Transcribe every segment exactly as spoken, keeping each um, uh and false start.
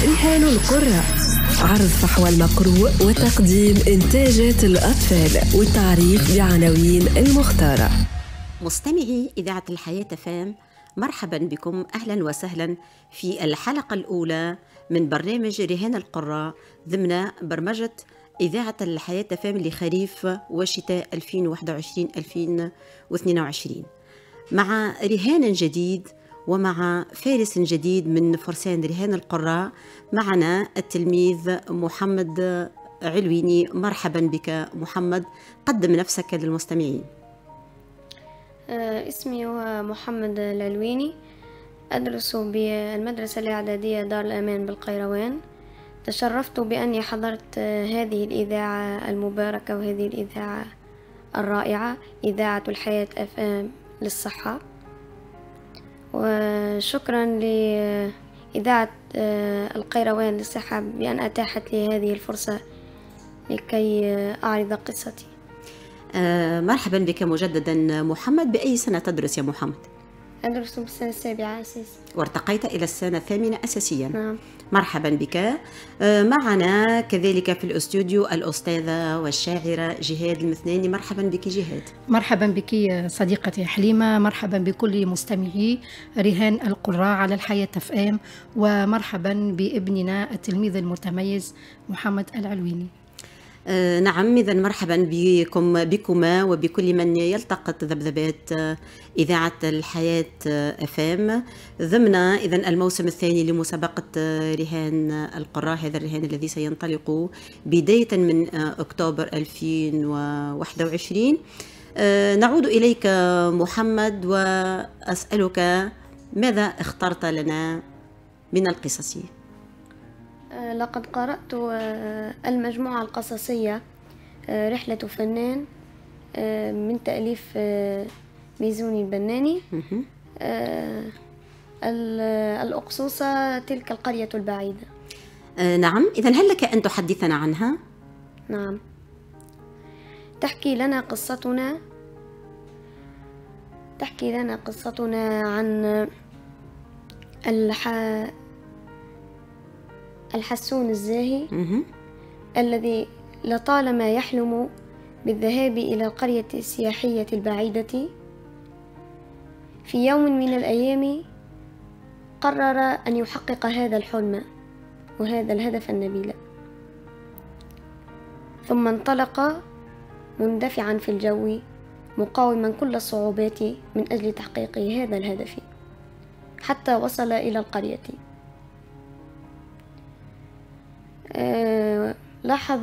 رهان القرة، عرض فحوى المقروء وتقديم إنتاجات الأطفال والتعريف بعناوين المختارة. مستمعي إذاعة الحياة فام، مرحبا بكم، أهلا وسهلا في الحلقة الأولى من برنامج رهان القرة ضمن برمجة إذاعة الحياة فام لخريف وشتاء ألفين وواحد وعشرين ألفين واثنين وعشرين، مع رهان جديد ومع فارس جديد من فرسان رهان القراء. معنا التلميذ محمد علويني. مرحبا بك محمد، قدم نفسك للمستمعين. اسمي هو محمد العلويني، أدرس بالمدرسة الإعدادية دار الأمان بالقيروان. تشرفت بأني حضرت هذه الإذاعة المباركة وهذه الإذاعة الرائعة، إذاعة الحياة أف أم للصحة، وشكرا لإذاعة القيروان للصحة بأن أتاحت لي هذه الفرصة لكي أعرض قصتي. آه مرحبا بك مجددا محمد. بأي سنة تدرس يا محمد؟ أدرس بالسنة السابعة أساسي، وارتقيت إلى السنة الثامنة أساسيا. نعم. مرحبا بك. آه معنا كذلك في الأستوديو الأستاذة والشاعرة جهاد المثناني. مرحبا بك جهاد. مرحبا بك صديقتي حليمة، مرحبا بكل مستمعي رهان القراء على الحياة اف ام، ومرحبا بابننا التلميذ المتميز محمد العلويني. آه نعم، إذا مرحبا بكم بكما وبكل من يلتقط ذبذبات إذاعة الحياة اف ام ضمن إذا الموسم الثاني لمسابقة رهان القراء، هذا الرهان الذي سينطلق بداية من أكتوبر ألفين وواحد وعشرين. آه نعود إليك محمد وأسألك ماذا اخترت لنا من القصص؟ لقد قرأت المجموعة القصصية رحلة فنان من تأليف ميزوني البناني. الأقصوصة تلك القرية البعيدة. نعم، إذن هل لك أن تحدثنا عنها؟ نعم. تحكي لنا قصتنا تحكي لنا قصتنا عن الح... الحسون الزاهي الذي لطالما يحلم بالذهاب إلى القرية السياحية البعيدة. في يوم من الأيام قرر أن يحقق هذا الحلم وهذا الهدف النبيل، ثم انطلق مندفعا في الجو مقاوما كل الصعوبات من أجل تحقيق هذا الهدف، حتى وصل إلى القرية. أه لاحظ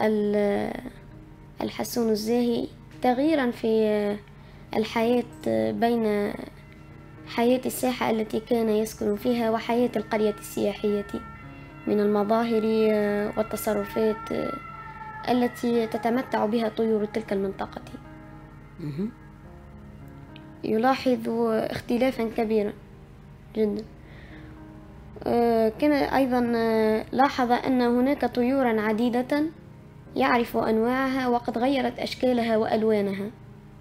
الحسون الزاهي تغييرا في الحياة بين حياة الساحة التي كان يسكن فيها وحياة القرية السياحية، من المظاهر والتصرفات التي تتمتع بها طيور تلك المنطقة. يلاحظ اختلافا كبيرا جدا. كان أيضا لاحظ أن هناك طيورا عديدة يعرف أنواعها وقد غيرت أشكالها وألوانها.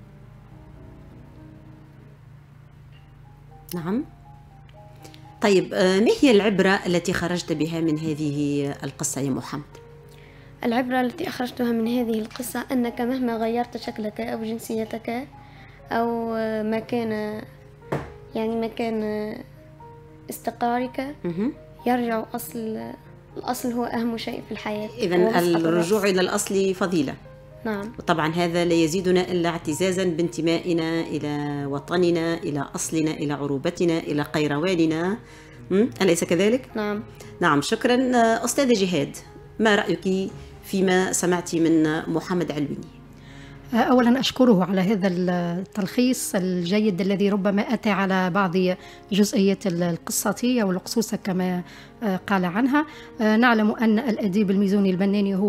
نعم. طيب، ما هي العبرة التي خرجت بها من هذه القصة يا محمد؟ العبرة التي أخرجتها من هذه القصة أنك مهما غيرت شكلك أو جنسيتك أو مكان يعني مكان استقرارك يرجع أصل الأصل هو أهم شيء في الحياة. إذن الرجوع إلى الأصل فضيلة. نعم. وطبعا هذا لا يزيدنا إلا اعتزازا بانتمائنا إلى وطننا، إلى أصلنا، إلى عروبتنا، إلى قيرواننا. أليس كذلك؟ نعم. نعم، شكرا. أستاذة جهاد، ما رأيك فيما سمعت من محمد علويني؟ أولا أشكره على هذا التلخيص الجيد الذي ربما أتى على بعض جزئيات القصة أو الأقصوصة كما قال عنها. نعلم أن الأديب الميزوني البناني هو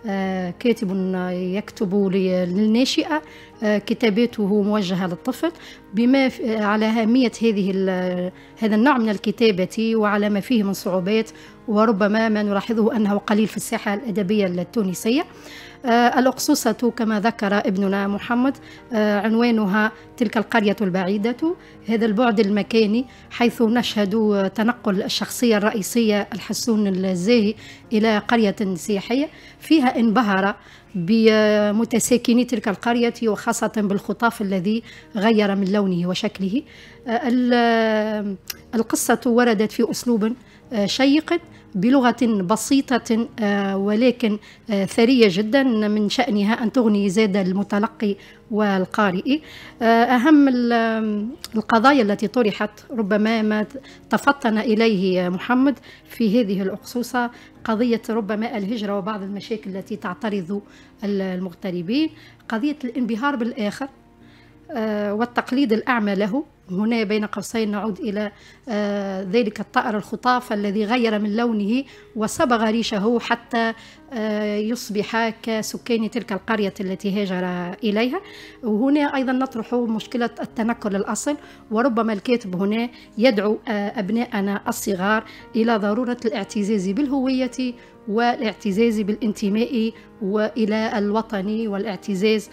كاتب يكتب للناشئة، كتاباته موجهة للطفل، بما على أهمية هذه هذا النوع من الكتابة وعلى ما فيه من صعوبات، وربما ما نلاحظه أنه قليل في الساحة الأدبية التونسية. آه الأقصوصة كما ذكر ابننا محمد آه عنوانها تلك القرية البعيدة، هذا البعد المكاني حيث نشهد تنقل الشخصية الرئيسية الحسون الزاهي إلى قرية سياحية فيها انبهر بمتساكني تلك القرية، وخاصة بالخطاف الذي غير من لونه وشكله. آه القصة وردت في أسلوب آه شيق بلغة بسيطة ولكن ثرية جدا، من شأنها أن تغني زاد المتلقي والقارئ. أهم القضايا التي طرحت ربما ما تفطن إليه محمد في هذه الأقصوصة قضية ربما الهجرة وبعض المشاكل التي تعترض المغتربين، قضية الانبهار بالآخر والتقليد الأعمى له. هنا بين قوسين نعود إلى آه ذلك الطائر الخطاف الذي غير من لونه وصبغ ريشه حتى آه يصبح كسكان تلك القرية التي هاجر إليها. وهنا أيضا نطرح مشكلة التنكر الأصل، وربما الكاتب هنا يدعو آه أبناءنا الصغار إلى ضرورة الاعتزاز بالهوية والاعتزاز بالانتماء وإلى الوطن، والاعتزاز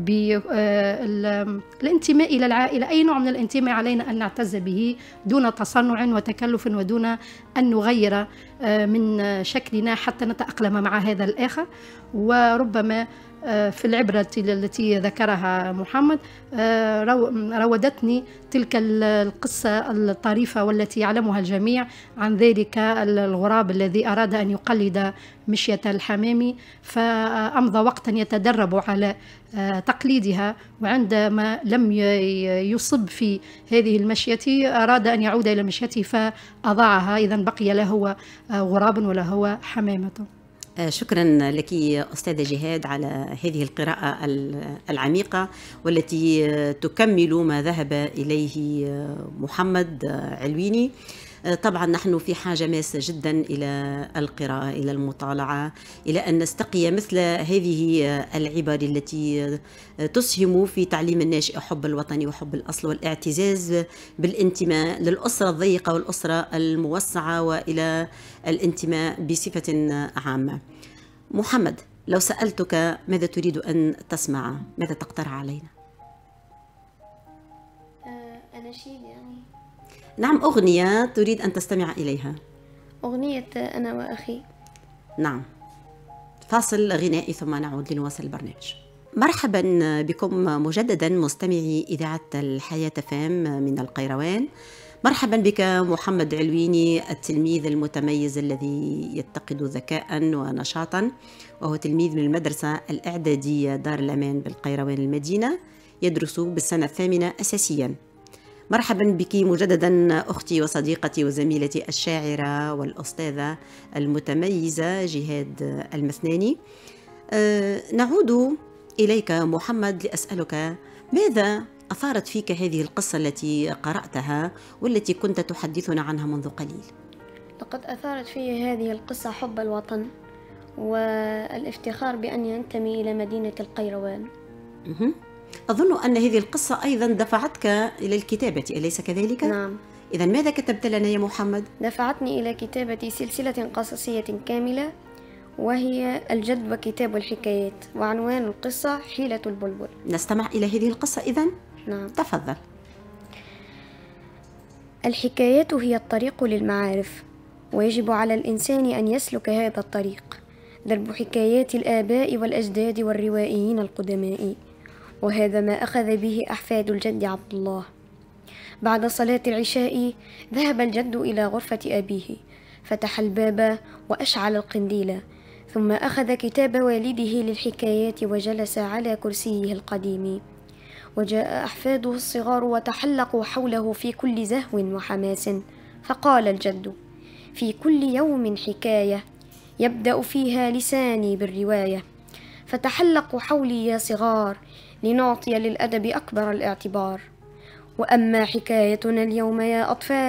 بالانتماء إلى العائلة. أي نوع من الانتماء علينا أن نعتز به دون تصنع وتكلف ودون أن نغير من شكلنا حتى نتأقلم مع هذا الآخر. وربما في العبرة التي ذكرها محمد راودتني تلك القصة الطريفة والتي يعلمها الجميع عن ذلك الغراب الذي أراد أن يقلد مشية الحمام، فأمضى وقتا يتدرب على تقليدها، وعندما لم يصب في هذه المشية أراد أن يعود إلى مشيته فأضاعها، إذا بقي لا هو غراب ولا هو حمامة. شكرا لك أستاذة جهاد على هذه القراءة العميقة والتي تكمل ما ذهب إليه محمد علويني. طبعا نحن في حاجة ماسة جدا إلى القراءة، إلى المطالعة، إلى أن نستقي مثل هذه العبر التي تسهم في تعليم الناشئ حب الوطن وحب الأصل والاعتزاز بالانتماء للأسرة الضيقة والأسرة الموسعة وإلى الانتماء بصفة عامة. محمد، لو سألتك ماذا تريد أن تسمع، ماذا تقترح علينا؟ أناشيد يعني؟ نعم، أغنية تريد أن تستمع إليها. أغنية أنا وأخي. نعم، فاصل غنائي ثم نعود لنواصل البرنامج. مرحبا بكم مجددا مستمعي إذاعة الحياة فام من القيروان. مرحبا بك محمد علويني، التلميذ المتميز الذي يتقد ذكاء ونشاطا، وهو تلميذ من المدرسة الإعدادية دار الأمان بالقيروان المدينة، يدرس بالسنة الثامنة أساسيا. مرحبا بك مجددا أختي وصديقتي وزميلتي الشاعرة والأستاذة المتميزة جهاد المثناني. أه نعود إليك محمد لأسألك ماذا أثارت فيك هذه القصة التي قرأتها والتي كنت تحدثنا عنها منذ قليل؟ لقد أثارت في هذه القصة حب الوطن والافتخار بأن ينتمي إلى مدينة القيروان. أظن أن هذه القصة أيضا دفعتك إلى الكتابة، أليس كذلك؟ نعم. إذن ماذا كتبت لنا يا محمد؟ دفعتني إلى كتابة سلسلة قصصية كاملة وهي الجد وكتاب الحكايات، وعنوان القصة حيلة البلبل. نستمع إلى هذه القصة إذن؟ نعم. تفضل. الحكايات هي الطريق للمعارف، ويجب على الإنسان أن يسلك هذا الطريق، درب حكايات الآباء والأجداد والروائيين القدماء، وهذا ما أخذ به أحفاد الجد عبد الله. بعد صلاة العشاء ذهب الجد إلى غرفة أبيه، فتح الباب وأشعل القنديل، ثم أخذ كتاب والده للحكايات وجلس على كرسيه القديم. وجاء أحفاده الصغار وتحلقوا حوله في كل زهو وحماس، فقال الجد: في كل يوم حكاية يبدأ فيها لساني بالرواية، فتحلقوا حولي يا صغار لنعطي للأدب أكبر الاعتبار. وأما حكايتنا اليوم يا أطفال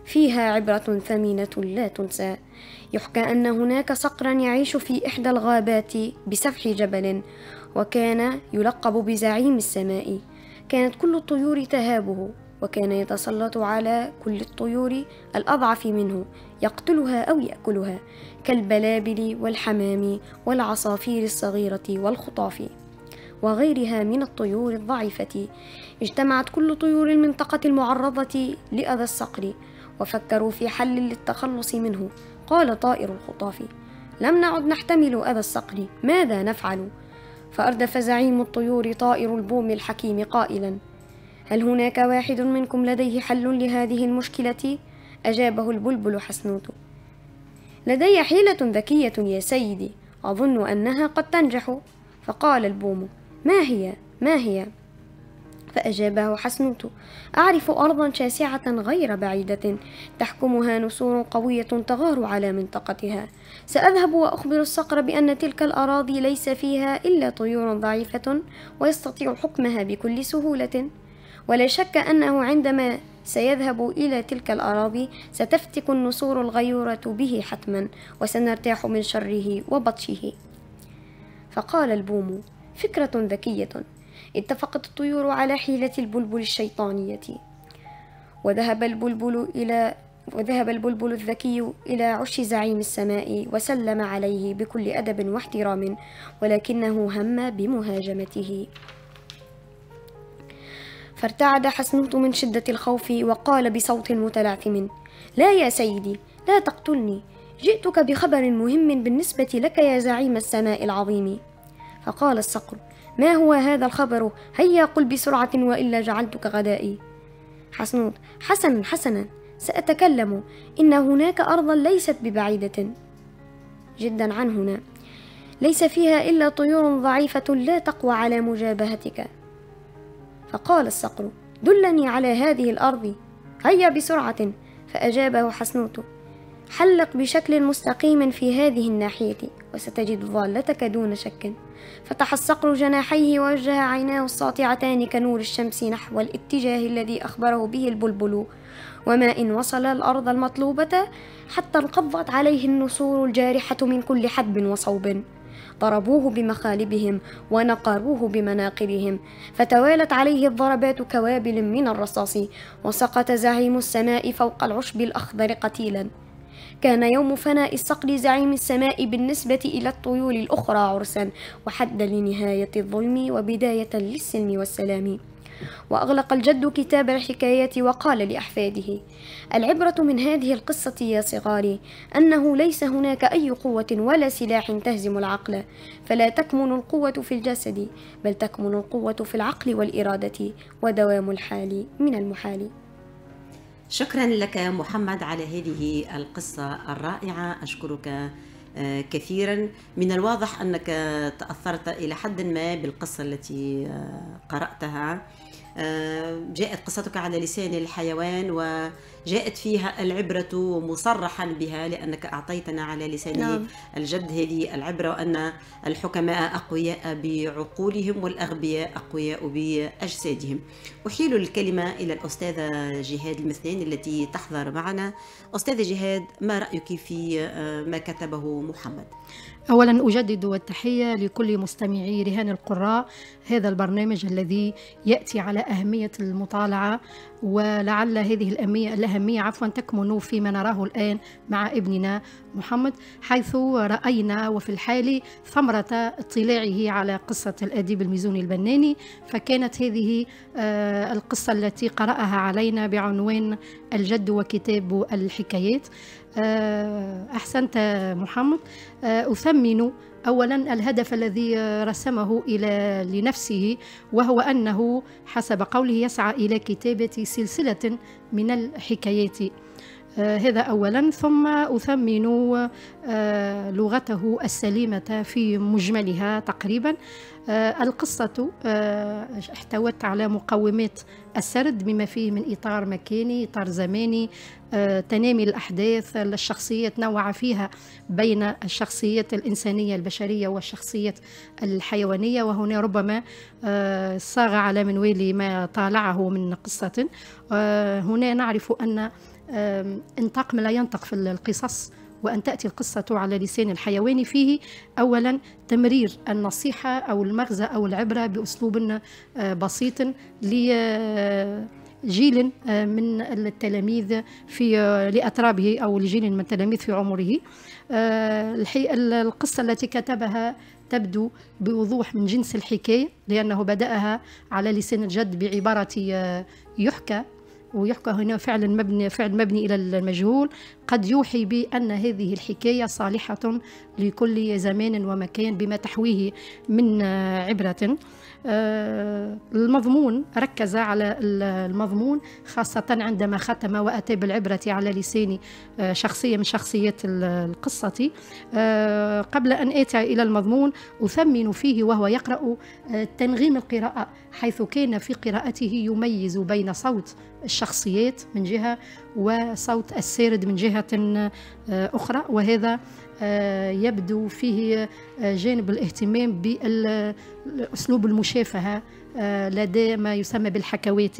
فيها عبرة ثمينة لا تنسى. يحكى أن هناك صقرا يعيش في إحدى الغابات بسفح جبل، وكان يلقب بزعيم السماء. كانت كل الطيور تهابه، وكان يتسلط على كل الطيور الأضعف منه، يقتلها أو يأكلها، كالبلابل والحمام والعصافير الصغيرة والخطاف وغيرها من الطيور الضعيفة. اجتمعت كل طيور المنطقة المعرضة لأذى الصقر، وفكروا في حل للتخلص منه. قال طائر الخطاف: لم نعد نحتمل أذى الصقر، ماذا نفعل؟ فأردف زعيم الطيور طائر البوم الحكيم قائلا: هل هناك واحد منكم لديه حل لهذه المشكلة؟ أجابه البلبل حسنوت: لدي حيلة ذكية يا سيدي، أظن أنها قد تنجح. فقال البوم: ما هي؟ ما هي؟ فأجابه حسنوت: أعرف أرضا شاسعة غير بعيدة تحكمها نسور قوية تغار على منطقتها. سأذهب وأخبر الصقر بأن تلك الأراضي ليس فيها إلا طيور ضعيفة ويستطيع حكمها بكل سهولة. ولا شك أنه عندما سيذهب إلى تلك الأراضي ستفتك النسور الغيورة به حتما، وسنرتاح من شره وبطشه. فقال البوم: فكرة ذكية. اتفقت الطيور على حيلة البلبل الشيطانية، وذهب البلبل إلى وذهب البلبل الذكي إلى عش زعيم السماء وسلم عليه بكل أدب واحترام، ولكنه هم بمهاجمته. فارتعد حسنوت من شدة الخوف وقال بصوت متلعثم: لا يا سيدي، لا تقتلني، جئتك بخبر مهم بالنسبة لك يا زعيم السماء العظيم. فقال الصقر: ما هو هذا الخبر؟ هيا قل بسرعة وإلا جعلتك غدائي. حسنوت: حسنا حسنا، سأتكلم. إن هناك أرضا ليست ببعيدة جدا عن هنا، ليس فيها إلا طيور ضعيفة لا تقوى على مجابهتك. فقال الصقر: دلني على هذه الأرض، هيا بسرعة. فأجابه حسنوت: حلق بشكل مستقيم في هذه الناحية وستجد ضالتك دون شك. فتح الصقر جناحيه ووجه عيناه الساطعتان كنور الشمس نحو الاتجاه الذي أخبره به البلبل، وما إن وصل الأرض المطلوبة حتى انقضت عليه النسور الجارحة من كل حدب وصوب. ضربوه بمخالبهم ونقروه بمناقرهم، فتوالت عليه الضربات كوابل من الرصاص، وسقط زعيم السماء فوق العشب الأخضر قتيلا. كان يوم فناء الصقر زعيم السماء بالنسبة إلى الطيور الأخرى عرسا، وحد لنهاية الظلم وبداية للسلم والسلام. وأغلق الجد كتاب الحكايات وقال لأحفاده: العبرة من هذه القصة يا صغاري أنه ليس هناك أي قوة ولا سلاح تهزم العقل، فلا تكمن القوة في الجسد، بل تكمن القوة في العقل والإرادة، ودوام الحال من المحال. شكرا لك محمد على هذه القصة الرائعة، أشكرك كثيرا. من الواضح أنك تأثرت إلى حد ما بالقصة التي قرأتها. جاءت قصتك على لسان الحيوان وجاءت فيها العبرة مصرحا بها، لأنك أعطيتنا على لسان نعم. الجد هذه العبرة، وأن الحكماء أقوياء بعقولهم والأغبياء أقوياء بأجسادهم. أحيل الكلمة إلى الأستاذة جهاد المثنين التي تحضر معنا. أستاذة جهاد، ما رأيك في ما كتبه محمد؟ أولا أجدد التحية لكل مستمعي رهان القراء، هذا البرنامج الذي يأتي على أهمية المطالعة، ولعل هذه الأهمية, الأهمية عفوا تكمن فيما نراه الآن مع ابننا محمد، حيث رأينا وفي الحال ثمرة اطلاعه على قصة الأديب الميزوني البناني. فكانت هذه القصة التي قرأها علينا بعنوان الجد وكتاب الحكايات. أحسنت محمد. أثمن أولا الهدف الذي رسمه إلى لنفسه، وهو أنه حسب قوله يسعى إلى كتابة سلسلة من الحكايات. آه هذا أولا. ثم أثمن آه لغته السليمة في مجملها تقريبا. آه القصة آه احتوت على مقومات السرد بما فيه من إطار مكاني، إطار زماني، آه تنامي الأحداث، الشخصيات نوع فيها بين الشخصيات الإنسانية البشرية والشخصيات الحيوانية، وهنا ربما آه صاغ على منوال ما طالعه من قصة. آه هنا نعرف أن إن طاق ما لا ينطق في القصص، وأن تأتي القصة على لسان الحيوان. فيه أولا تمرير النصيحة أو المغزى أو العبرة بأسلوب بسيط لجيل من التلاميذ في لأترابه أو لجيل من التلاميذ في عمره. القصة التي كتبها تبدو بوضوح من جنس الحكاية، لأنه بدأها على لسان الجد بعبارة يحكى، ويحكى هنا فعل مبني فعل مبني إلى المجهول، قد يوحي بأن هذه الحكاية صالحة لكل زمان ومكان بما تحويه من عبرة. المضمون ركز على المضمون خاصة عندما ختم وأتى بالعبرة على لسان شخصية من شخصيات القصة. قبل أن آتي إلى المضمون أثمن فيه وهو يقرأ تنغيم القراءة، حيث كان في قراءته يميز بين صوت الشخصيات من جهة وصوت السارد من جهة أخرى، وهذا يبدو فيه جانب الاهتمام بالأسلوب المشافهة لدى ما يسمى بالحكوات.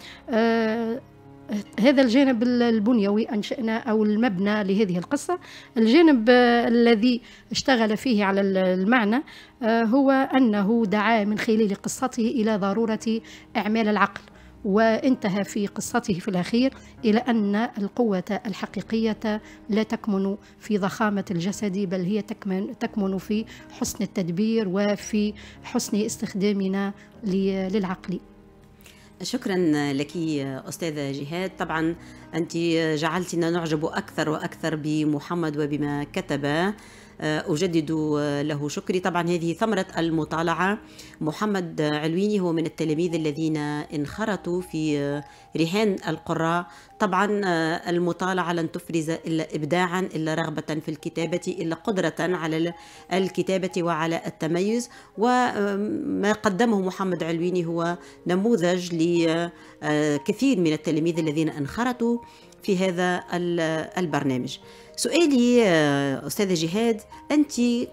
هذا الجانب البنيوي أنشأنا أو المبنى لهذه القصة. الجانب الذي اشتغل فيه على المعنى هو أنه دعا من خلال قصته إلى ضرورة إعمال العقل، وانتهى في قصته في الأخير إلى أن القوة الحقيقية لا تكمن في ضخامة الجسد، بل هي تكمن, تكمن في حسن التدبير وفي حسن استخدامنا للعقل. شكرا لك أستاذة جهاد. طبعا أنت جعلتنا نعجب أكثر وأكثر بمحمد وبما كتب، أجدد له شكري. طبعا هذه ثمرة المطالعة. محمد علويني هو من التلاميذ الذين انخرطوا في رهان القراء. طبعا المطالعة لن تفرز إلا إبداعا، إلا رغبة في الكتابة، إلا قدرة على الكتابة وعلى التميز. وما قدمه محمد علويني هو نموذج لكثير من التلاميذ الذين انخرطوا في هذا البرنامج. سؤالي أستاذة جهاد، أنت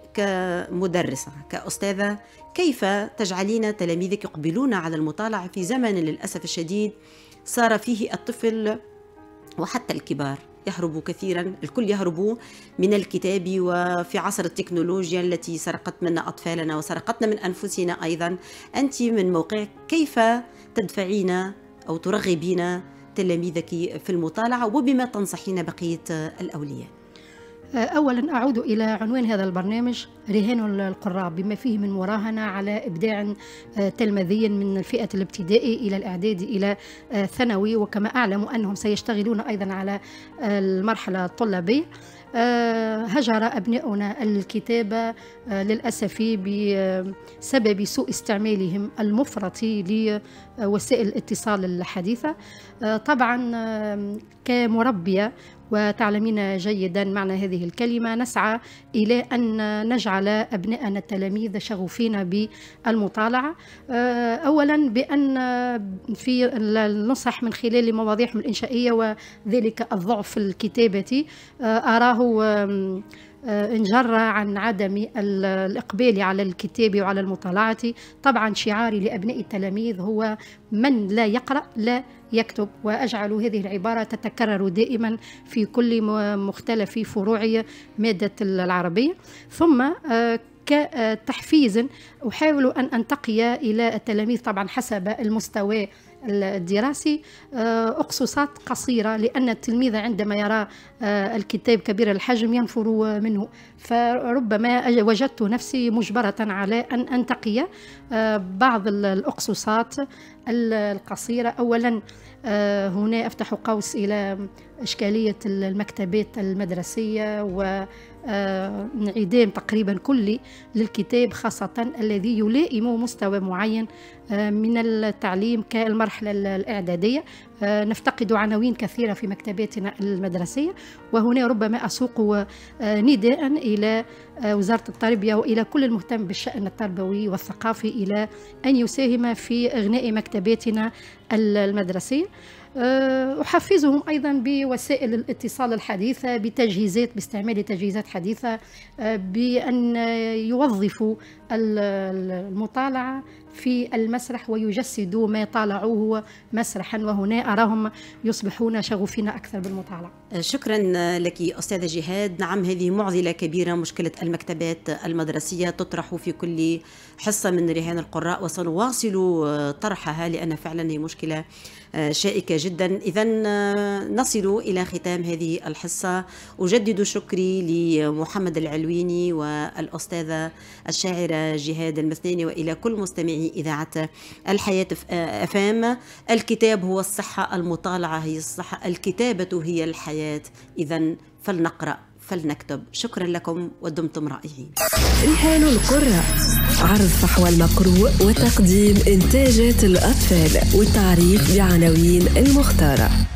كمدرسة كأستاذة كيف تجعلين تلاميذك يقبلون على المطالعة في زمن للأسف الشديد صار فيه الطفل وحتى الكبار يهرب كثيرا، الكل يهرب من الكتاب، وفي عصر التكنولوجيا التي سرقت منا أطفالنا وسرقتنا من أنفسنا أيضا. أنت من موقعك كيف تدفعين أو ترغبين تلاميذك في المطالعة، وبما تنصحين بقية الأولياء؟ أولا أعود إلى عنوان هذا البرنامج رهان القراء، بما فيه من مراهنة على إبداع تلميذي من الفئة الابتدائي إلى الإعدادي إلى ثانوي، وكما أعلم أنهم سيشتغلون أيضا على المرحلة الطلابية. هجر أبناؤنا الكتابة للأسف بسبب سوء استعمالهم المفرط لوسائل الاتصال الحديثة. طبعا كمربية وتعلمين جيدا معنى هذه الكلمة، نسعى إلى أن نجعل أبناءنا التلاميذ شغوفين بالمطالعة. أولا بأن في النصح من خلال مواضيعهم الإنشائية، وذلك الضعف في الكتابة أراه انجر عن عدم الإقبال على الكتاب وعلى المطالعة. طبعا شعاري لأبناء التلاميذ هو من لا يقرأ لا يكتب، وأجعل هذه العبارة تتكرر دائما في كل مختلف فروع مادة العربية. ثم كتحفيز أحاول أن أنتقي إلى التلاميذ طبعا حسب المستوى الدراسي أقصصات قصيرة، لأن التلميذ عندما يرى الكتاب كبير الحجم ينفر منه، فربما وجدت نفسي مجبرة على أن أنتقي بعض الأقصصات القصيرة. أولا هنا أفتح قوس إلى إشكالية المكتبات المدرسية وانعدام تقريبا كلي للكتاب، خاصة الذي يلائم مستوى معين من التعليم كالمرحلة الإعدادية. نفتقد عناوين كثيرة في مكتباتنا المدرسية، وهنا ربما أسوق نداء إلى وزارة التربية وإلى كل المهتم بالشأن التربوي والثقافي إلى أن يساهم في إغناء مكتباتنا المدرسية. أحفزهم أيضا بوسائل الاتصال الحديثة، بتجهيزات باستعمال تجهيزات حديثة، بأن يوظفوا المطالعة في المسرح ويجسدوا ما طالعوه مسرحا، وهنا أراهم يصبحون شغوفين أكثر بالمطالعة. شكرا لك أستاذة جهاد. نعم، هذه معضلة كبيرة، مشكلة المكتبات المدرسية تطرح في كل حصة من رهان القراء، وسنواصل طرحها لأن فعلا هي مشكلة شائكة جدا. إذن نصل إلى ختام هذه الحصة. أجدد شكري لمحمد العلويني والأستاذة الشاعرة جهاد المثناني، وإلى كل مستمعي إذاعة الحياة اف ام. الكتاب هو الصحة، المطالعة هي الصحة، الكتابة هي الحياة. إذن فلنقرأ فلنكتب. شكرا لكم ودمتم رائعين. رهان القراء، عرض فحوى المقروء وتقديم إنتاجات الأطفال والتعريف بعناوين المختارة.